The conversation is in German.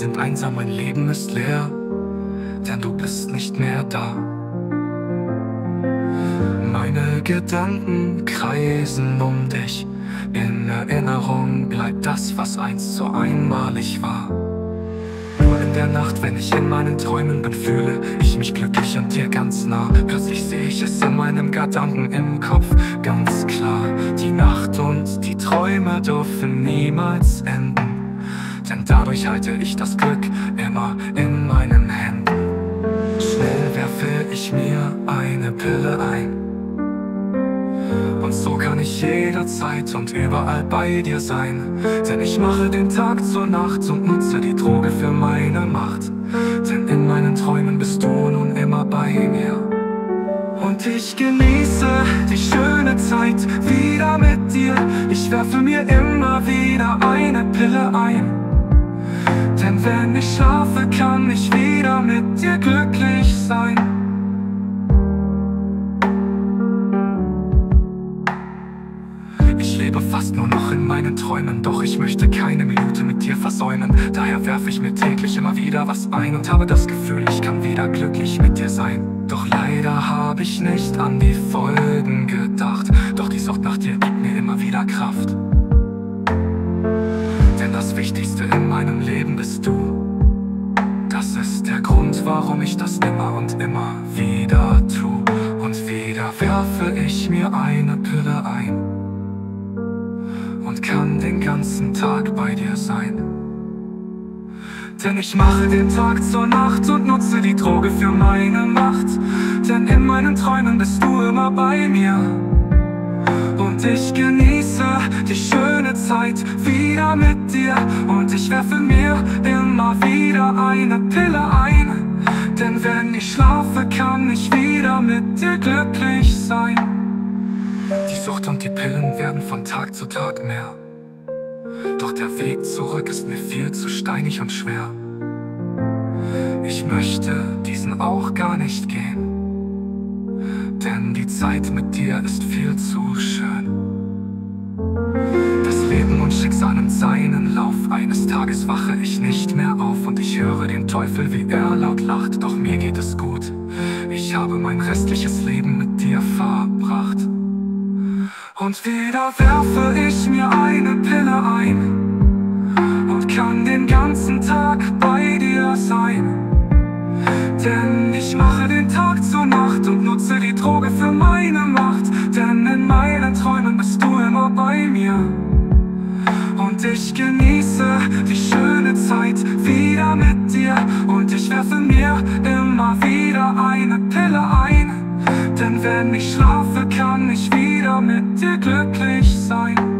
sind einsam, mein Leben ist leer, denn du bist nicht mehr da. Meine Gedanken kreisen um dich, in Erinnerung bleibt das, was einst so einmalig war. Nur in der Nacht, wenn ich in meinen Träumen bin, fühle ich mich glücklich und dir ganz nah. Plötzlich sehe ich es in meinem Gedanken im Kopf ganz klar. Die Nacht und die Träume dürfen niemals enden, denn dadurch halte ich das Glück immer in meinen Händen. Schnell werfe ich mir eine Pille ein, und so kann ich jederzeit und überall bei dir sein. Denn ich mache den Tag zur Nacht und nutze die Droge für meine Macht. Denn in meinen Träumen bist du nun immer bei mir. Und ich genieße die schöne Zeit wieder mit dir. Ich werfe mir immer wieder eine Pille ein, denn wenn ich schlafe, kann ich wieder mit dir glücklich sein. Ich lebe fast nur noch in meinen Träumen, doch ich möchte keine Minute mit dir versäumen. Daher werfe ich mir täglich immer wieder was ein und habe das Gefühl, ich kann wieder glücklich mit dir sein. Doch leider habe ich nicht an die Folgen gedacht, doch die Sucht nach dir gibt mir immer wieder Kraft. Denn das Wichtigste in meinem Leben bist du. Das ist der Grund, warum ich das immer und immer wieder tue. Und wieder werfe ich mir eine Pille ein und kann den ganzen Tag bei dir sein. Denn ich mache den Tag zur Nacht und nutze die Droge für meine Macht. Denn in meinen Träumen bist du immer bei mir. Und ich genieße die schöne Zeit wieder mit dir. Und ich werfe mir immer wieder eine Pille ein, denn wenn ich schlafe, kann ich wieder mit dir glücklich sein. Die Sucht und die Pillen werden von Tag zu Tag mehr, doch der Weg zurück ist mir viel zu steinig und schwer. Ich möchte diesen auch gar nicht gehen, denn die Zeit mit dir ist viel zu schön. Das Leben und Schicksal nimmt seinen Lauf. Eines Tages wache ich nicht mehr auf und ich höre den Teufel, wie er laut lacht. Doch mir geht es gut, ich habe mein restliches Leben mit dir verbracht. Und wieder werfe ich mir eine Pille ein und kann den ganzen Tag bei dir sein. Denn ich mache den Tag zur Nacht und nutze die Droge für meine Macht. Denn in meinen Träumen bist du immer bei mir. Und ich genieße die schöne Zeit wieder mit dir. Und ich werfe mir immer wieder eine Pille ein, denn wenn ich schlafe, kann ich wieder mit dir glücklich sein.